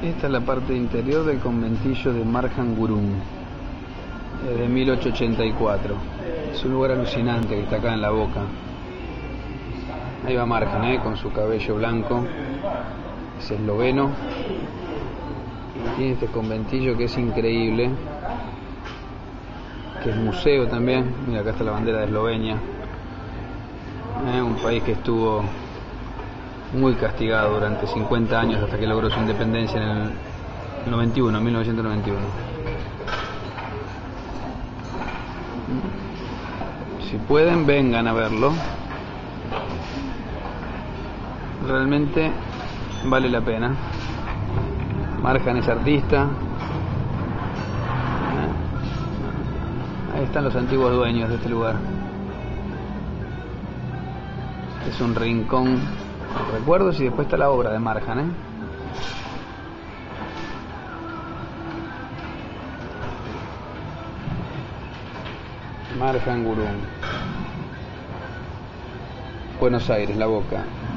Esta es la parte interior del conventillo de Marjan Gurung, de 1884. Es un lugar alucinante que está acá en la boca. Ahí va Marjan, con su cabello blanco. Es esloveno. Tiene este conventillo que es increíble, que es museo también. Mira, acá está la bandera de Eslovenia, un país que estuvo muy castigado durante 50 años hasta que logró su independencia en el 1991. Si pueden, vengan a verlo. Realmente vale la pena. Marjan es artista. Ahí están los antiguos dueños de este lugar. Es un rincón de recuerdos y después está la obra de Marjan, Marjan Gurung, Buenos Aires, La Boca.